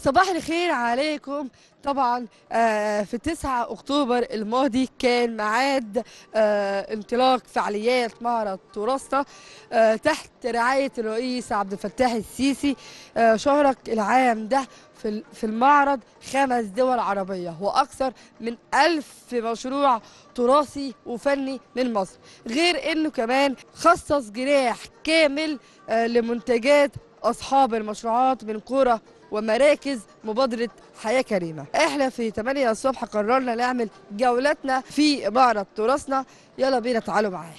صباح الخير عليكم. طبعا في 9 أكتوبر الماضي كان ميعاد انطلاق فعاليات معرض تراثنا تحت رعاية الرئيس عبد الفتاح السيسي. شارك العام ده في المعرض 5 دول عربية وأكثر من 1000 مشروع تراثي وفني من مصر، غير أنه كمان خصص جناح كامل لمنتجات أصحاب المشروعات من قرى ومراكز مبادرة حياة كريمة. احنا في 8 الصبح قررنا نعمل جولتنا في معرض تراثنا. يلا بينا تعالوا معايا.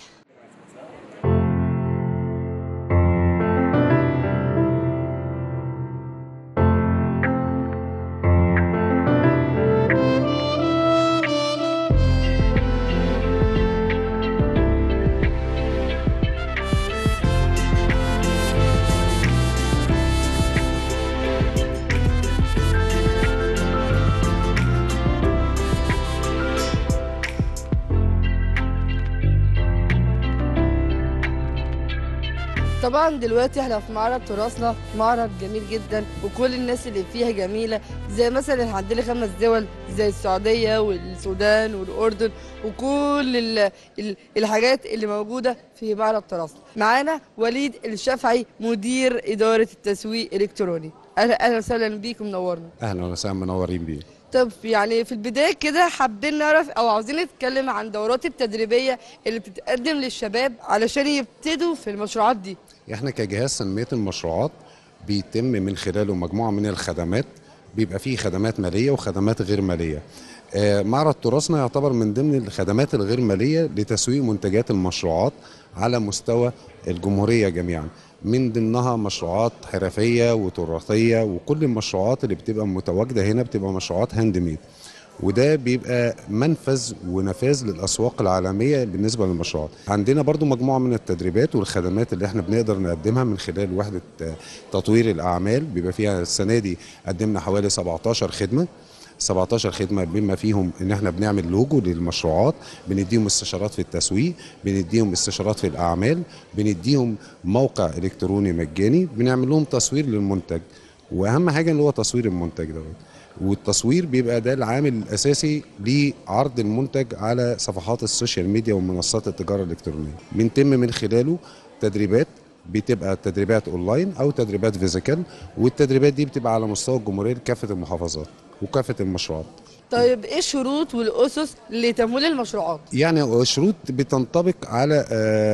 طبعا دلوقتي احنا في معرض تراثنا، معرض جميل جدا وكل الناس اللي فيها جميله، زي مثلا عندنا 5 دول زي السعوديه والسودان والاردن وكل الحاجات اللي موجوده في معرض تراثنا. معانا وليد الشافعي مدير اداره التسويق الالكتروني. اهلا وسهلا بيكم، منورنا. اهلا وسهلا، منورين بيه. طب يعني في البداية كده حابين نعرف أو عاوزين نتكلم عن دورات التدريبية اللي بتتقدم للشباب علشان يبتدوا في المشروعات دي. احنا كجهاز تنمية المشروعات بيتم من خلاله مجموعة من الخدمات، بيبقى فيه خدمات مالية وخدمات غير مالية. معرض تراثنا يعتبر من ضمن الخدمات الغير مالية لتسويق منتجات المشروعات على مستوى الجمهورية جميعا، من ضمنها مشروعات حرفية وتراثية، وكل المشروعات اللي بتبقى متواجدة هنا بتبقى مشروعات هاند ميد، وده بيبقى منفذ ونفاذ للأسواق العالمية بالنسبة للمشروعات. عندنا برضو مجموعة من التدريبات والخدمات اللي احنا بنقدر نقدمها من خلال وحدة تطوير الأعمال، بيبقى فيها السنة دي قدمنا حوالي 17 خدمة بما فيهم ان احنا بنعمل لوجو للمشروعات، بنديهم استشارات في التسويق، بنديهم استشارات في الاعمال، بنديهم موقع الكتروني مجاني، بنعمل لهم تصوير للمنتج، واهم حاجه اللي هو تصوير المنتج دوت. والتصوير بيبقى ده العامل الاساسي لعرض المنتج على صفحات السوشيال ميديا ومنصات التجاره الالكترونيه. بنتم من خلاله تدريبات، بتبقى تدريبات اونلاين او تدريبات فيزيكال، والتدريبات دي بتبقى على مستوى الجمهوريه لكافه المحافظات وكافه المشروعات. طيب ايه الشروط والاسس لتمويل المشروعات؟ يعني الشروط بتنطبق على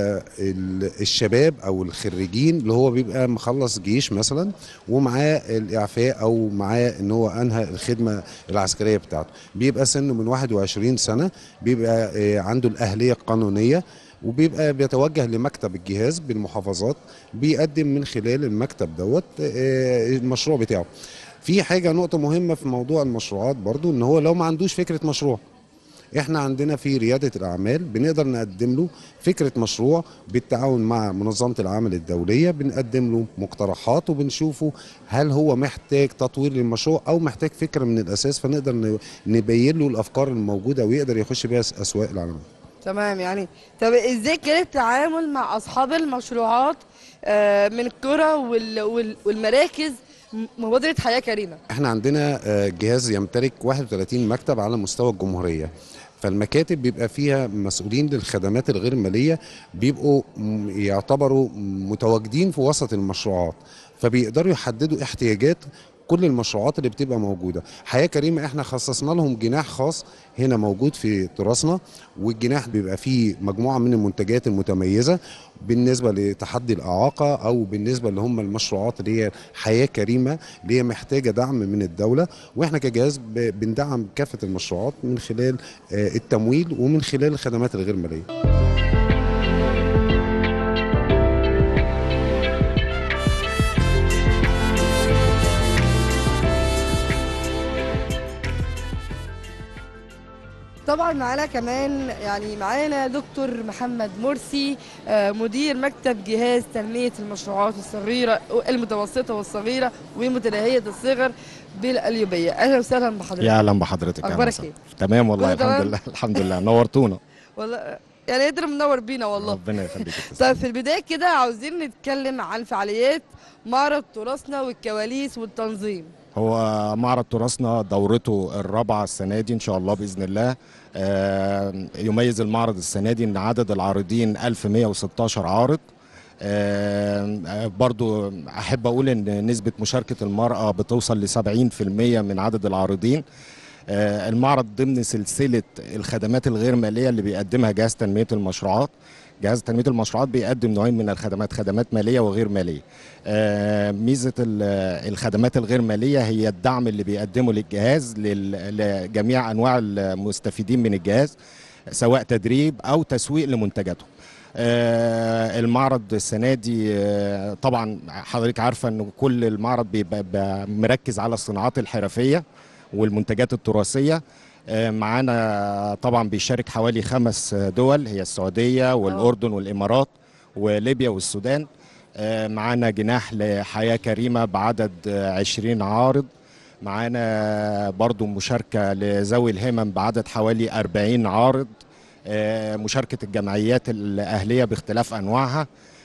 الشباب او الخريجين اللي هو بيبقى مخلص جيش مثلا ومعاه الاعفاء او معاه ان هو انهى الخدمه العسكريه بتاعته، بيبقى سنه من 21 سنه، بيبقى عنده الاهليه القانونيه، وبيبقى بيتوجه لمكتب الجهاز بالمحافظات، بيقدم من خلال المكتب دوت المشروع بتاعه. في حاجة نقطة مهمة في موضوع المشروعات برضو، ان هو لو ما عندوش فكرة مشروع، احنا عندنا في ريادة الاعمال بنقدر نقدم له فكرة مشروع بالتعاون مع منظمة العمل الدولية، بنقدم له مقترحات وبنشوفه هل هو محتاج تطوير للمشروع او محتاج فكرة من الاساس، فنقدر نبين له الافكار الموجودة ويقدر يخش بيها اسواق العالمية. تمام. يعني طب ازاي كان التعامل مع اصحاب المشروعات من القرى والمراكز مبادرة حياة كريمة؟ احنا عندنا جهاز يمتلك 31 مكتب على مستوى الجمهورية، فالمكاتب بيبقى فيها مسؤولين للخدمات الغير مالية، بيبقوا يعتبروا متواجدين في وسط المشروعات، فبيقدروا يحددوا احتياجات كل المشروعات اللي بتبقى موجودة. حياة كريمة احنا خصصنا لهم جناح خاص هنا موجود في تراثنا، والجناح بيبقى فيه مجموعة من المنتجات المتميزة بالنسبة لتحدي الإعاقة، أو بالنسبة اللي هم المشروعات اللي هي حياة كريمة اللي هي محتاجة دعم من الدولة، وإحنا كجهاز بندعم كافة المشروعات من خلال التمويل ومن خلال الخدمات الغير مالية. طبعا معانا كمان معانا دكتور محمد مرسي مدير مكتب جهاز تنمية المشروعات الصغيرة المتوسطة والصغيرة ومتناهية الصغر بالقليوبية. اهلا وسهلا بحضرتك. يا اهلا بحضرتك. اخبارك ايه؟ تمام والله، الحمد لله الحمد لله، نورتونا والله يعني قدر منور بينا والله. ربنا يخليك. طيب في البداية كده عاوزين نتكلم عن فعاليات معرض تراثنا والكواليس والتنظيم. هو معرض تراثنا دورته الرابعة السنة دي إن شاء الله بإذن الله. يميز المعرض السنة دي إن عدد العارضين 1116 عارض. برضو أحب أقول إن نسبة مشاركة المرأة بتوصل ل70% من عدد العارضين. المعرض ضمن سلسلة الخدمات الغير مالية اللي بيقدمها جهاز تنمية المشروعات. جهاز تنمية المشروعات بيقدم نوعين من الخدمات، خدمات مالية وغير مالية. ميزة الخدمات الغير مالية هي الدعم اللي بيقدمه للجهاز لجميع أنواع المستفيدين من الجهاز، سواء تدريب أو تسويق لمنتجاتهم. المعرض السنة دي طبعا حضرتك عارفة أن كل المعرض بيبقى مركز على الصناعات الحرفية والمنتجات التراثية. معانا طبعا بيشارك حوالي 5 دول، هي السعودية والأردن والإمارات وليبيا والسودان. معانا جناح لحياة كريمة بعدد 20 عارض. معانا برضو مشاركة لذوي الهمم بعدد حوالي 40 عارض. مشاركة الجمعيات الأهلية باختلاف أنواعها.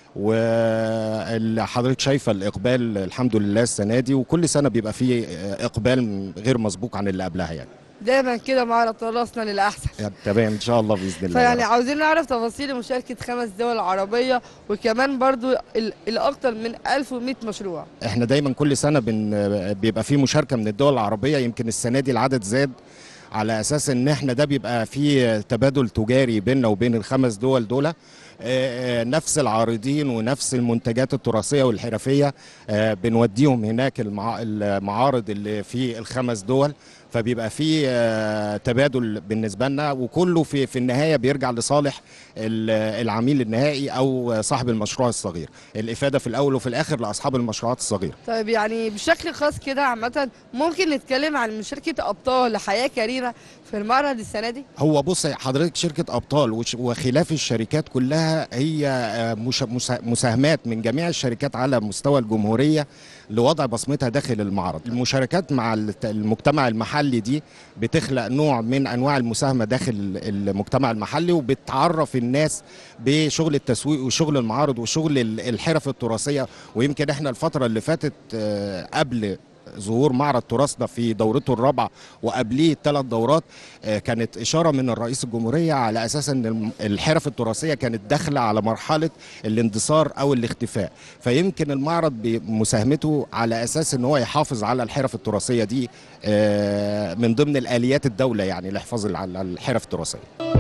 وحضرتك شايفة الإقبال الحمد لله السنة دي، وكل سنة بيبقى فيه إقبال غير مسبوق عن اللي قبلها يعني. دايما كده معرض تراثنا للأحسن. تمام إن شاء الله بإذن الله. فيعني عاوزين نعرف تفاصيل مشاركة 5 دول عربية، وكمان برضو الأكثر من 1100 مشروع. احنا دايما كل سنة بيبقى فيه مشاركة من الدول العربية. يمكن السنة دي العدد زاد على أساس إن احنا ده بيبقى فيه تبادل تجاري بيننا وبين ال5 دول دول. نفس العارضين ونفس المنتجات التراثية والحرفية بنوديهم هناك المعارض اللي في ال5 دول، فبيبقى في تبادل بالنسبة لنا، وكله في النهاية بيرجع لصالح العميل النهائي أو صاحب المشروع الصغير. الإفادة في الأول وفي الآخر لأصحاب المشروعات الصغيرة. طيب يعني بشكل خاص كده عامة ممكن نتكلم عن مشاركة أبطال حياة كريمة في المعرض السنة دي؟ هو بص حضرتك، شركة أبطال وخلاف الشركات كلها هي مساهمات من جميع الشركات على مستوى الجمهورية لوضع بصمتها داخل المعرض. المشاركات مع المجتمع المحلي دي بتخلق نوع من أنواع المساهمة داخل المجتمع المحلي، وبتعرف الناس بشغل التسويق وشغل المعارض وشغل الحرف التراثية. ويمكن احنا الفترة اللي فاتت قبل ظهور معرض تراثنا في دورته الرابعة وقبليه 3 دورات، كانت إشارة من الرئيس الجمهورية على أساس أن الحرف التراثية كانت داخلة على مرحلة الاندثار أو الاختفاء. فيمكن المعرض بمساهمته على أساس أنه هو يحافظ على الحرف التراثية دي من ضمن الآليات الدولة يعني لحفاظ على الحرف التراثية.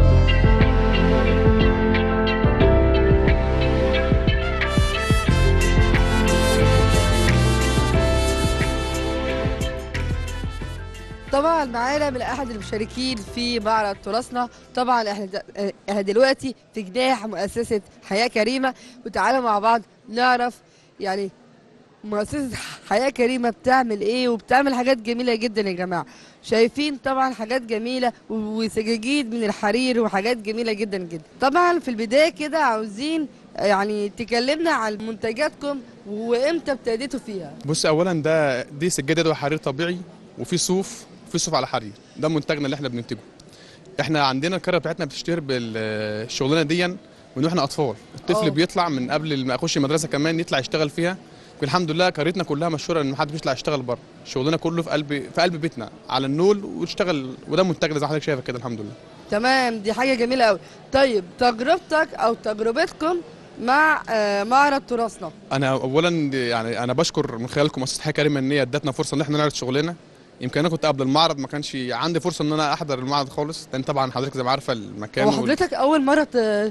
طبعا معانا من احد المشاركين في معرض تراثنا. طبعا احنا دلوقتي في جناح مؤسسه حياه كريمه، وتعالوا مع بعض نعرف يعني مؤسسه حياه كريمه بتعمل ايه. وبتعمل حاجات جميله جدا يا جماعه، شايفين طبعا حاجات جميله وسجاجيد من الحرير وحاجات جميله جدا جدا. طبعا في البدايه كده عاوزين يعني تكلمنا عن منتجاتكم وامتى ابتديتوا فيها. بص، اولا دي سجاده حرير طبيعي، وفي صوف على حرير. ده منتجنا اللي احنا بننتجه. احنا عندنا القريه بتاعتنا بتشتهر بالشغلانه دي من واحنا اطفال. الطفل بيطلع من قبل ما يخش المدرسه كمان يطلع يشتغل فيها. الحمد لله قريتنا كلها مشهوره ان محدش بيطلع يشتغل بره. شغلنا كله في قلب بيتنا على النول واشتغل، وده منتجنا زي ما حضرتك شايفه كده الحمد لله. تمام، دي حاجه جميله قوي. طيب تجربتك او تجربتكم مع معرض تراثنا؟ انا اولا يعني انا بشكر من خلالكم مؤسسه حياه كريمه ان هي ادتنا فرصه ان احنا نعرض شغلنا. يمكن انا كنت قبل المعرض ما كانش عندي فرصه ان انا احضر المعرض خالص، لان طبعا حضرتك زي ما عارفه المكان. هو حضرتك اول مره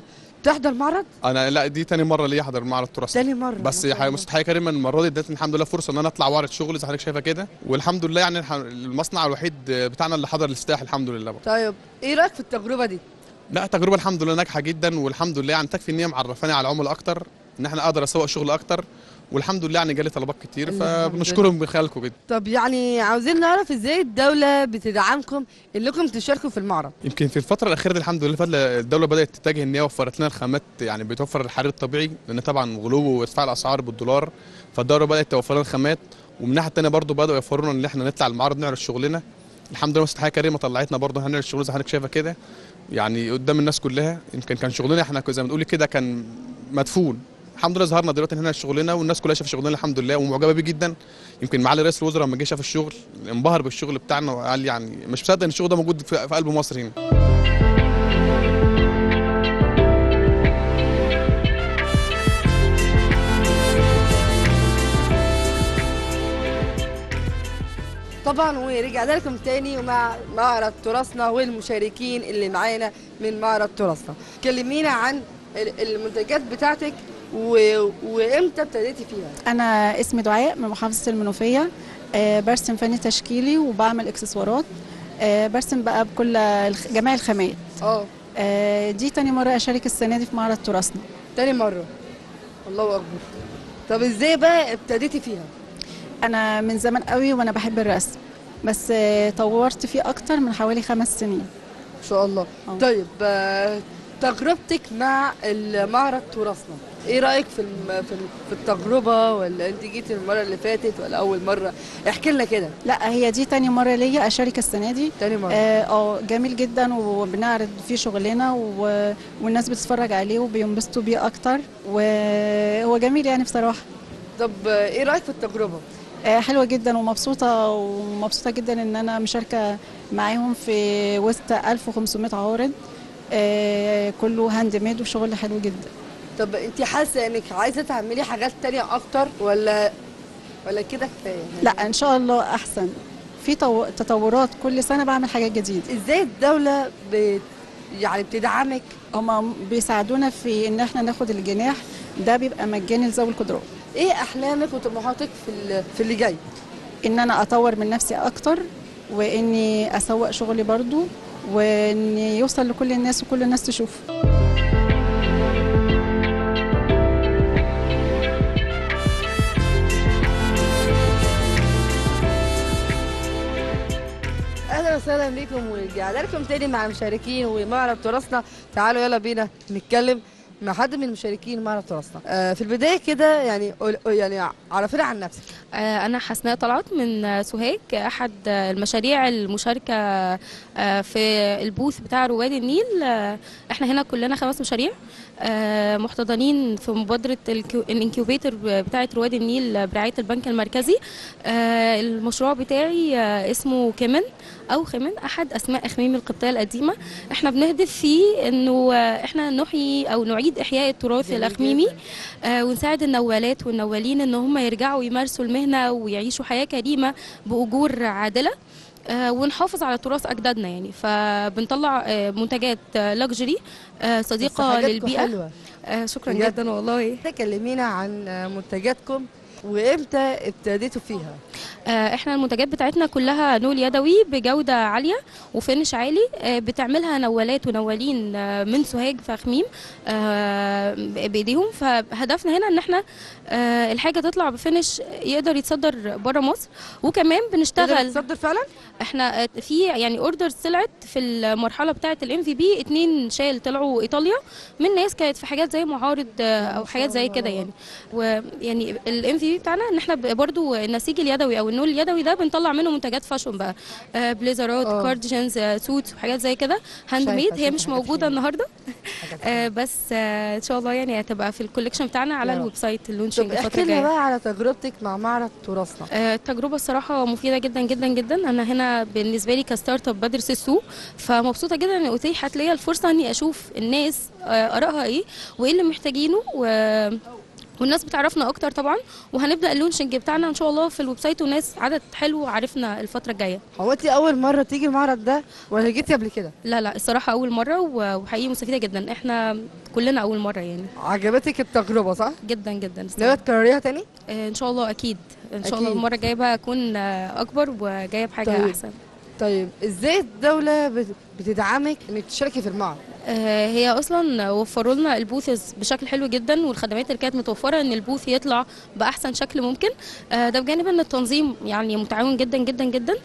تحضر معرض؟ انا لا، دي تاني مره ليا احضر معرض تراث. تاني مره؟ بس مؤسسه حياه كريمه المره دي ادتني الحمد لله فرصه ان انا اطلع واعرض شغلي زي حضرتك شايفه كده. والحمد لله يعني المصنع الوحيد بتاعنا اللي حضر الافتتاح الحمد لله برضه. طيب ايه رايك في التجربه دي؟ لا، تجربه الحمد لله ناجحه جدا، والحمد لله يعني تكفي ان هي معرفاني على العملاء اكتر، ان احنا اقدر اسوق شغل اكتر، والحمد لله يعني جالي طلبات كتير، فبنشكرهم من خلالكم جدا. طب يعني عاوزين نعرف ازاي الدوله بتدعمكم انكم تشاركوا في المعرض؟ يمكن في الفتره الاخيره دي الحمد لله الدوله بدات تتجه ان هي وفرت لنا الخامات، يعني بتوفر الحرير الطبيعي، لان طبعا غلو وارتفاع الاسعار بالدولار، فالدوله بدات توفر لنا الخامات. ومن الناحيه الثانيه برضه بداوا يوفروا لنا ان احنا نطلع المعرض نعرض شغلنا. الحمد لله مؤسسه حياه كريمه طلعتنا برضه هنعرض شغلنا زي حضرتك شايفه كده، يعني قدام الناس كلها. يمكن كان شغلنا احنا زي ما بنقول كده كان مدفون، الحمد لله ظهرنا دلوقتي هنا شغلنا، والناس كلها شايفه شغلنا الحمد لله ومعجبه بيه جدا. يمكن معالي رئيس الوزراء لما جه شاف الشغل انبهر بالشغل بتاعنا وقال لي يعني مش مصدق ان الشغل ده موجود في قلب مصر هنا. طبعا ورجعنا لكم تاني ومع معرض تراثنا والمشاركين اللي معانا من معرض تراثنا. كلمينا عن المنتجات بتاعتك وامتى ابتديتي فيها؟ أنا اسمي دعاء من محافظة المنوفية. برسم فني تشكيلي وبعمل اكسسوارات. برسم بقى بكل جميع الخامات. دي تاني مرة أشارك السنة دي في معرض تراثنا. تاني مرة، الله أكبر. طب ازاي بقى ابتديتي فيها؟ أنا من زمان قوي وأنا بحب الرسم، بس طورت فيه أكتر من حوالي 5 سنين. إن شاء الله. طيب تجربتك مع المعرض تراثنا، ايه رايك في التجربه؟ ولا انت جيتي المره اللي فاتت ولا اول مره؟ احكي لنا كده. لا، هي دي تاني مره ليا اشارك السنه دي. تاني مره. جميل جدا وبنعرض فيه شغلنا والناس بتتفرج عليه وبينبسطوا بيه اكتر، وهو جميل يعني بصراحه. طب ايه رايك في التجربه؟ حلوه جدا ومبسوطه جدا ان انا مشاركه معاهم في وسط 1500 عارض. كله هاند ميد وشغل حلو جدا. طب انت حاسه انك عايزه تعملي حاجات تانية اكتر ولا كده كفايه؟ لا، ان شاء الله احسن. في تطورات كل سنه، بعمل حاجات جديده. ازاي الدوله يعني بتدعمك؟ هم بيساعدونا في ان احنا ناخد الجناح ده، بيبقى مجاني لذوي القدرات. ايه احلامك وطموحاتك في اللي جاي؟ ان انا اطور من نفسي اكتر، واني اسوق شغلي برضو، وان يوصل لكل الناس وكل الناس تشوفه. اهلا وسهلا بكم ورجعنا لكم تاني مع المشاركين ومعرض تراثنا. تعالوا يلا بينا نتكلم مع حد من المشاركين معرض تراثنا. في البدايه كده يعني عرفينا عن نفسك. أنا حسناء طلعت من سوهاج، أحد المشاريع المشاركة في البوث بتاع رواد النيل. احنا هنا كلنا 5 مشاريع محتضنين في مبادرة الانكيوبيتر بتاعة رواد النيل برعاية البنك المركزي. المشروع بتاعي اسمه كمن أو خمن، أحد أسماء أخميم القبطية القديمة. احنا بنهدف فيه إنه احنا نحيي أو نعيد إحياء التراث الأخميمي، ونساعد النوالات والنوالين إن هم يرجعوا يمارسوا المهنة ويعيشوا حياة كريمة بأجور عادلة، ونحافظ على تراث أجدادنا يعني. فبنطلع منتجات لاكجري صديقة للبيئة. حلوة. شكرا جدا والله. كلمينا عن منتجاتكم وامتى ابتديتوا فيها؟ احنا المنتجات بتاعتنا كلها نول يدوي بجوده عاليه وفينش عالي. بتعملها نوالات ونوالين من سوهاج في خميم بايديهم. فهدفنا هنا ان احنا الحاجه تطلع بفينش يقدر يتصدر بره مصر، وكمان بنشتغل يتصدر فعلا. احنا في يعني اوردر طلعت في المرحله بتاعه الMVB 2 شال طلعوا ايطاليا من ناس كانت في حاجات زي معارض او حاجات زي كده يعني. ويعني الMVB بتاعنا ان احنا برضو النسيج اليدوي او النول اليدوي ده بنطلع منه منتجات فاشون بقى، بليزرات، كارديجنز، سوتس وحاجات زي كده هاند ميد. هي مش موجوده النهارده بس ان شاء الله يعني هتبقى في الكوليكشن بتاعنا على الويب سايت اللونشنج الفتره الجايه. احكي لنا بقى على تجربتك مع معرض تراثنا. التجربه الصراحه مفيده جدا جدا جدا. انا هنا بالنسبه لي كستارت اب بدرس السوق، فمبسوطه جدا ان اتيحت ليا الفرصه اني اشوف الناس ارائها ايه وايه اللي محتاجينه، والناس بتعرفنا اكتر طبعا. وهنبدا اللونشنج بتاعنا ان شاء الله في الويب سايت، والناس عدد حلو عرفنا الفتره الجايه. هو انت اول مره تيجي المعرض ده ولا جيتي قبل كده؟ لا الصراحه اول مره، وحقيقي مستفيده جدا. احنا كلنا اول مره يعني. عجبتك التجربه صح؟ جدا جدا. ناويه تكرريها تاني؟ ان شاء الله اكيد. ان شاء الله المره الجايه بقى اكون اكبر وجايه بحاجه احسن. طيب ازاي الدوله بتدعمك انك تشاركي في المعرض؟ هي اصلا وفروا لنا البوثز بشكل حلو جدا، والخدمات اللي كانت متوفره ان البوث يطلع باحسن شكل ممكن. ده بجانب ان التنظيم يعني متعاون جدا جدا جدا.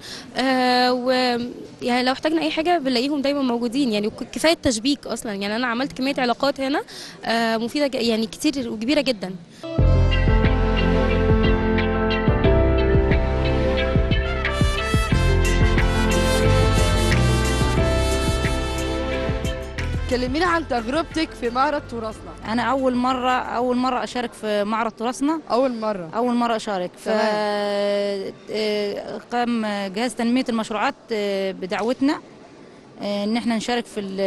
ويعني لو احتاجنا اي حاجه بنلاقيهم دايما موجودين يعني. كفايه التشبيك اصلا يعني. انا عملت كميه علاقات هنا مفيده يعني كتير وكبيره جدا. كلمينا عن تجربتك في معرض تراثنا. انا اول مره اشارك في معرض تراثنا. اول مره اشارك. قام جهاز تنميه المشروعات بدعوتنا ان احنا نشارك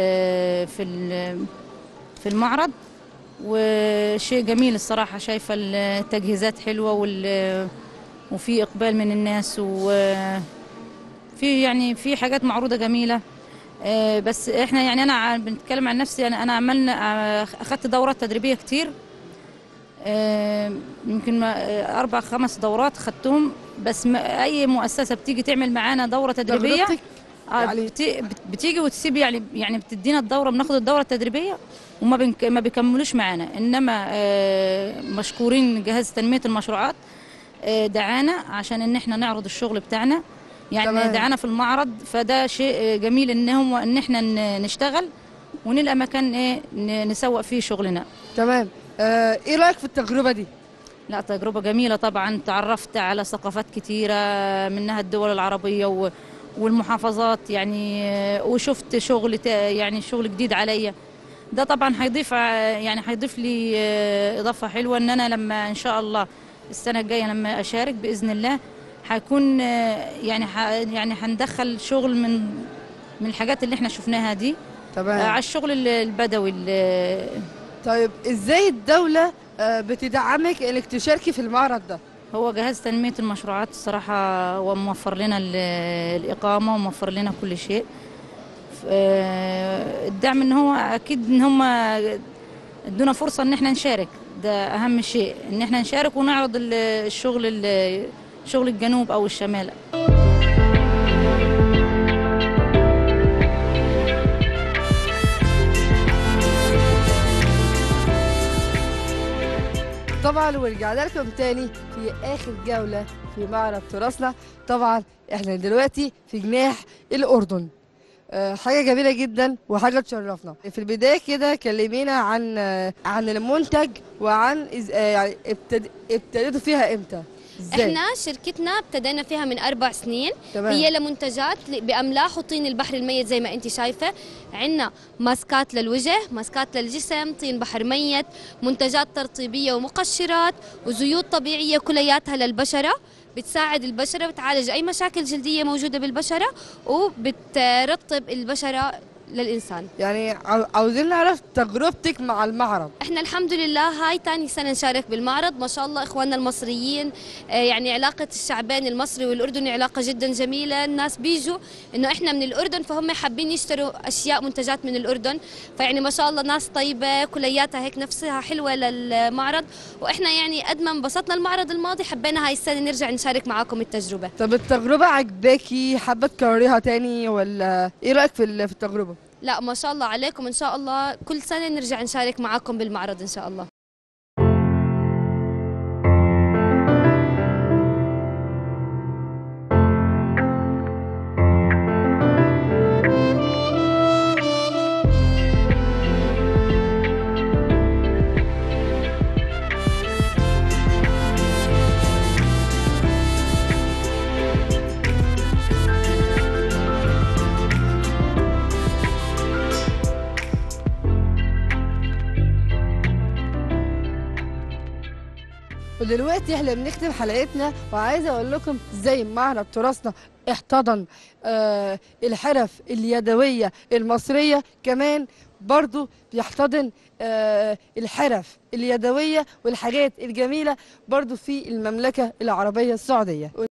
في المعرض، وشيء جميل الصراحه. شايفه التجهيزات حلوه وفي اقبال من الناس، وفي في حاجات معروضه جميله. بس احنا انا بنتكلم عن نفسي، انا اخذت دورات تدريبيه كتير، يمكن 4-5 دورات اخذتهم. بس اي مؤسسه بتيجي تعمل معانا دوره تدريبيه بتيجي وتسيب، يعني بتدينا الدوره، بناخد الدوره التدريبيه وما ما بيكملوش معانا. انما مشكورين جهاز تنميه المشروعات دعانا عشان ان احنا نعرض الشغل بتاعنا، دعانا في المعرض. فده شيء جميل ان احنا نشتغل ونلقى مكان نسوق فيه شغلنا. تمام. ايه رايك في التجربه دي؟ لا، تجربه جميله طبعا. تعرفت على ثقافات كتيره، منها الدول العربيه والمحافظات، وشفت شغل شغل جديد عليا. ده طبعا هيضيف لي اضافه حلوه، ان انا لما ان شاء الله السنه الجايه لما اشارك باذن الله هيكون هندخل شغل من الحاجات اللي احنا شفناها دي. تمام. على الشغل البدوي. طيب ازاي الدولة بتدعمك انك تشاركي في المعرض ده؟ هو جهاز تنمية المشروعات الصراحة هو موفر لنا الإقامة وموفر لنا كل شيء. الدعم ان هو اكيد ان هم ادونا فرصة ان احنا نشارك. ده اهم شيء، ان احنا نشارك ونعرض شغل الجنوب او الشمال. طبعا ورجعنا لكم تاني في اخر جولة في معرض تراثنا. طبعا احنا دلوقتي في جناح الاردن. حاجة جميلة جدا وحاجة تشرفنا. في البداية كده كلمينا عن المنتج وعن ابتديتوا فيها امتى؟ ازاي؟ احنا شركتنا ابتدينا فيها من 4 سنين. تمام. هي لمنتجات بأملاح وطين البحر الميت زي ما انت شايفة. عندنا ماسكات للوجه، ماسكات للجسم، طين بحر ميت، منتجات ترطيبية ومقشرات وزيوت طبيعية كلياتها للبشرة، بتساعد البشرة، بتعالج أي مشاكل جلدية موجودة بالبشرة وبترطب البشرة للإنسان. عاوزين نعرف تجربتك مع المعرض. احنا الحمد لله هاي تاني سنة نشارك بالمعرض. ما شاء الله إخواننا المصريين، علاقة الشعبين المصري والأردني علاقة جدا جميلة. الناس بيجوا إنه احنا من الأردن فهم حابين يشتروا أشياء منتجات من الأردن. ما شاء الله ناس طيبة كلياتها هيك نفسها حلوة للمعرض. وإحنا قد ما انبسطنا المعرض الماضي حبينا هاي السنة نرجع نشارك معاكم التجربة. طب التجربة عجباكي؟ حابة تكرريها تاني ولا إيه رأيك في التجربة؟ لا ما شاء الله عليكم، إن شاء الله كل سنة نرجع نشارك معاكم بالمعرض إن شاء الله. ودلوقتي احنا بنختم حلقتنا، وعايزه اقول لكم ازاي معرض تراثنا احتضن الحرف اليدويه المصريه، كمان برضو بيحتضن الحرف اليدويه والحاجات الجميله برضو في المملكه العربيه السعوديه.